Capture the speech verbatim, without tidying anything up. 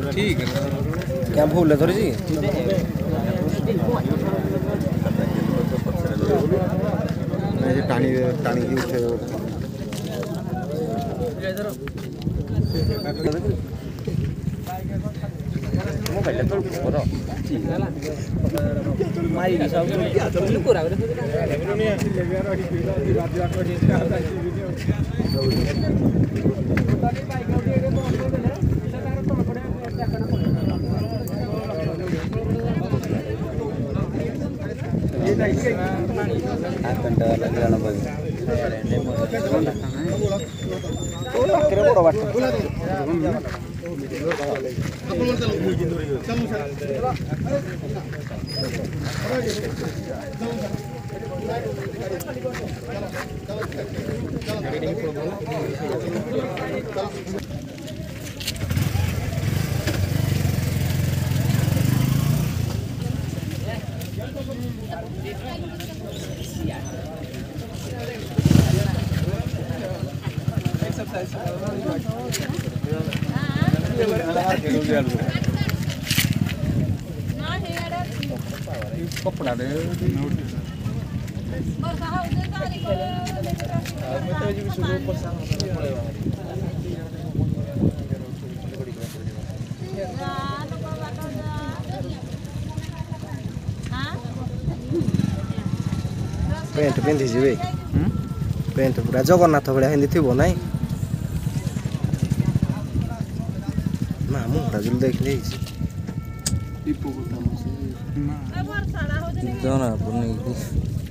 ठीक है क्या भूल है थोड़ी सी टाणी टाणी की उठे मोबाइल तो करो मारी di सब lu kurang akan dalam dalam bagi kira boro waktu कपड़ा दे पेंट पिंधि जी पेंट पूरा जगन्नाथ भाया हिंदी थी ना ना मुहरा जो देखले हिप्पोपोटामस जना